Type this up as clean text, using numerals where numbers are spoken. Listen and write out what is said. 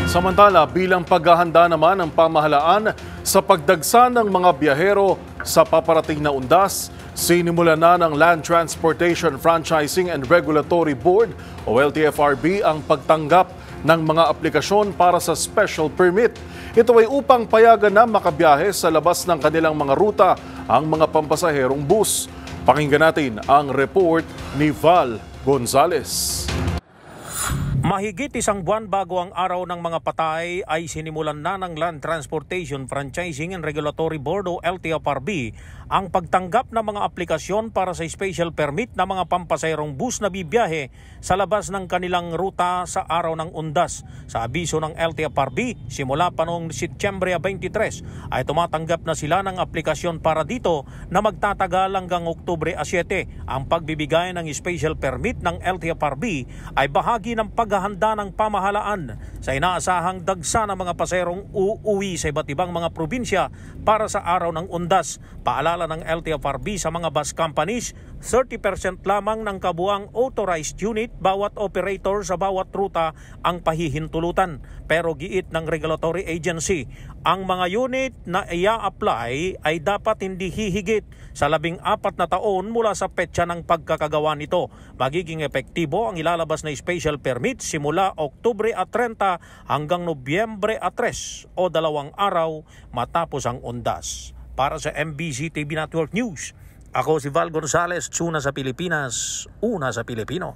Samantala, bilang paghahanda naman ng pamahalaan sa pagdagsa ng mga biyahero sa paparating na undas, sinimula na ng Land Transportation Franchising and Regulatory Board o LTFRB ang pagtanggap ng mga aplikasyon para sa special permit. Ito ay upang payagan na makabiyahe sa labas ng kanilang mga ruta ang mga pampasaherong bus. Pakinggan natin ang report ni Val Gonzales. Mahigit isang buwan bago ang araw ng mga patay ay sinimulan na ng Land Transportation Franchising and Regulatory Board o LTFRB ang pagtanggap ng mga aplikasyon para sa special permit na mga pampasaherong bus na bibiyahe sa labas ng kanilang ruta sa araw ng undas. Sa abiso ng LTFRB, simula pa noong Setyembre 23 ay tumatanggap na sila ng aplikasyon para dito na magtatagal hanggang Oktubre 7. Ang pagbibigay ng special permit ng LTFRB ay bahagi ng paghahanda ng pamahalaan sa inaasahang dagsa ng mga paserong uuwi sa iba't ibang mga probinsya para sa araw ng undas. Paalala ng LTFRB sa mga bus companies, 30% lamang ng kabuang authorized unit bawat operator sa bawat ruta ang pahihintulutan. Pero giit ng regulatory agency, ang mga unit na i-apply ay dapat hindi hihigit sa 14 na taon mula sa petsa ng pagkakagawa nito. Magiging epektibo ang ilalabas na special permit simula Oktubre 30 hanggang Nobyembre 3 o 2 araw matapos ang undas. Para sa MBC TV Network News, ako si Val Gonzales, una sa Pilipinas, una sa Pilipino.